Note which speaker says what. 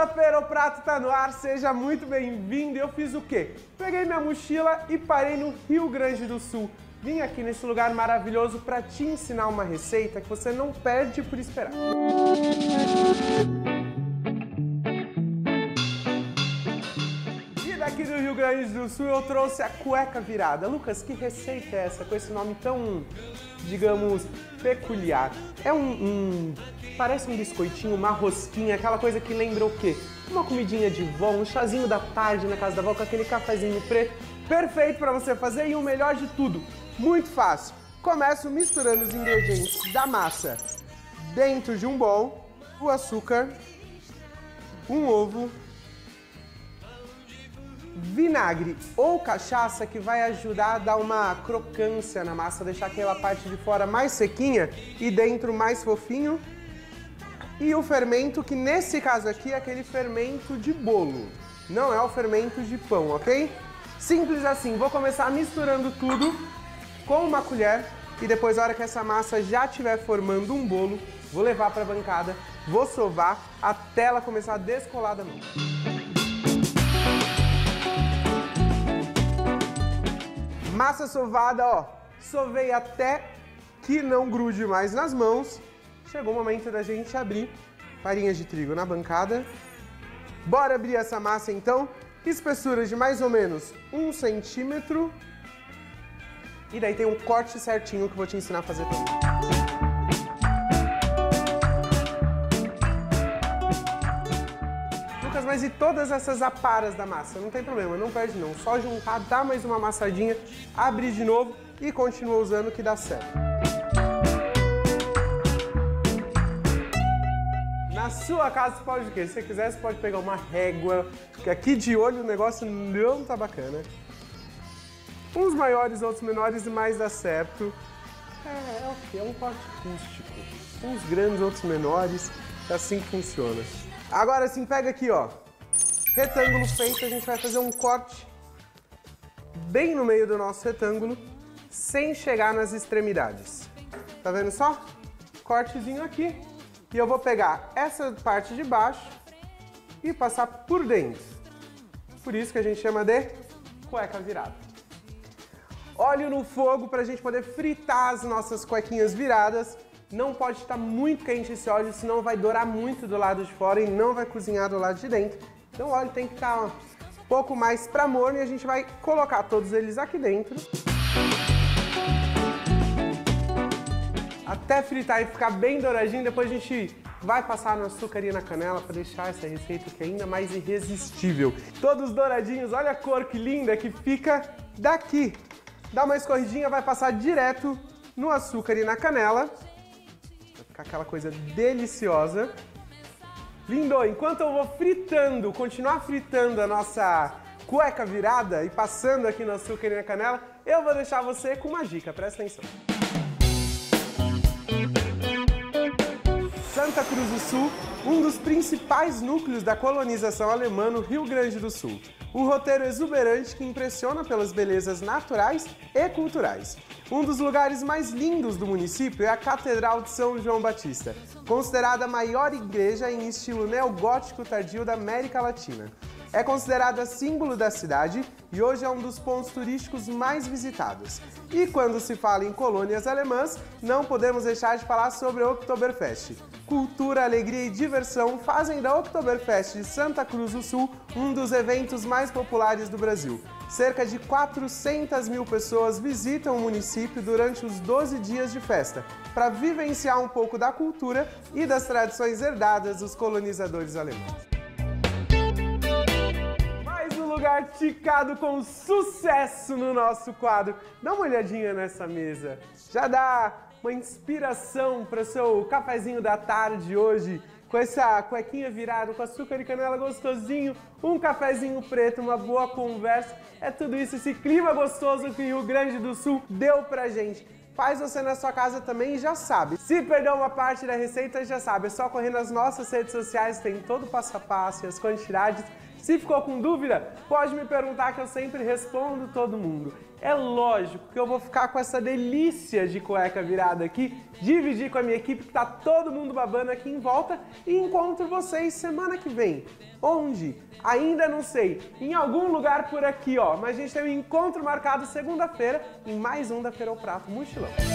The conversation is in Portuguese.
Speaker 1: Segunda-feira o prato tá no ar, seja muito bem-vindo. Eu fiz o quê? Peguei minha mochila e parei no Rio Grande do Sul. Vim aqui nesse lugar maravilhoso para te ensinar uma receita que você não perde por esperar. E daqui do Rio Grande do Sul eu trouxe a cueca virada. Lucas, que receita é essa com esse nome tão, digamos, peculiar? É parece um biscoitinho, uma rosquinha, aquela coisa que lembra o quê? Uma comidinha de vó, um chazinho da tarde na casa da vó com aquele cafezinho preto. Perfeito para você fazer e o melhor de tudo, muito fácil. Começo misturando os ingredientes da massa dentro de um bowl, o açúcar, um ovo, vinagre ou cachaça que vai ajudar a dar uma crocância na massa, deixar aquela parte de fora mais sequinha e dentro mais fofinho. E o fermento, que nesse caso aqui é aquele fermento de bolo, não é o fermento de pão, ok? Simples assim, vou começar misturando tudo com uma colher e depois, na hora que essa massa já estiver formando um bolo, vou levar para a bancada, vou sovar até ela começar a descolar da mão. Massa sovada, ó, sovei até que não grude mais nas mãos. Chegou o momento da gente abrir farinha de trigo na bancada. Bora abrir essa massa então. Espessura de mais ou menos 1 centímetro. E daí tem um corte certinho que eu vou te ensinar a fazer também. Lucas, mas e todas essas aparas da massa? Não tem problema, não perde não. Só juntar, dá mais uma amassadinha, abrir de novo e continua usando que dá certo. Na sua casa você pode o quê? Se você quiser, você pode pegar uma régua, porque aqui de olho o negócio não tá bacana. Uns maiores, outros menores, e mais dá certo. É o quê? É um corte rústico. Uns grandes, outros menores, é assim que funciona. Agora sim, pega aqui, ó. Retângulo feito, a gente vai fazer um corte bem no meio do nosso retângulo, sem chegar nas extremidades. Tá vendo só? Cortezinho aqui. E eu vou pegar essa parte de baixo e passar por dentro. Por isso que a gente chama de cueca virada. Óleo no fogo para a gente poder fritar as nossas cuequinhas viradas. Não pode estar muito quente esse óleo, senão vai dourar muito do lado de fora e não vai cozinhar do lado de dentro. Então o óleo tem que estar um pouco mais para morno e a gente vai colocar todos eles aqui dentro. Até fritar e ficar bem douradinho, depois a gente vai passar no açúcar e na canela para deixar essa receita aqui ainda mais irresistível. Todos douradinhos, olha a cor que linda que fica daqui. Dá uma escorridinha, vai passar direto no açúcar e na canela. Vai ficar aquela coisa deliciosa. Lindo, enquanto eu vou fritando, continuar fritando a nossa cueca virada e passando aqui no açúcar e na canela, eu vou deixar você com uma dica, presta atenção. Santa Cruz do Sul, um dos principais núcleos da colonização alemã no Rio Grande do Sul. Um roteiro exuberante que impressiona pelas belezas naturais e culturais. Um dos lugares mais lindos do município é a Catedral de São João Batista, considerada a maior igreja em estilo neogótico tardio da América Latina. É considerada símbolo da cidade e hoje é um dos pontos turísticos mais visitados. E quando se fala em colônias alemãs, não podemos deixar de falar sobre o Oktoberfest. Cultura, alegria e diversão fazem da Oktoberfest de Santa Cruz do Sul um dos eventos mais populares do Brasil. Cerca de 400 mil pessoas visitam o município durante os 12 dias de festa, para vivenciar um pouco da cultura e das tradições herdadas dos colonizadores alemães. Lugar ticado com sucesso no nosso quadro. Dá uma olhadinha nessa mesa. Já dá uma inspiração para o seu cafezinho da tarde hoje, com essa cuequinha virada, com açúcar e canela gostosinho, um cafezinho preto, uma boa conversa. É tudo isso, esse clima gostoso que o Rio Grande do Sul deu pra gente. Faz você na sua casa também e já sabe. Se perdeu uma parte da receita, já sabe. É só correr nas nossas redes sociais, tem todo o passo a passo e as quantidades. Se ficou com dúvida, pode me perguntar que eu sempre respondo todo mundo. É lógico que eu vou ficar com essa delícia de cueca virada aqui, dividir com a minha equipe que tá todo mundo babando aqui em volta e encontro vocês semana que vem. Onde? Ainda não sei. Em algum lugar por aqui, ó. Mas a gente tem um encontro marcado segunda-feira em mais um da Feira ao Prato Mochilão.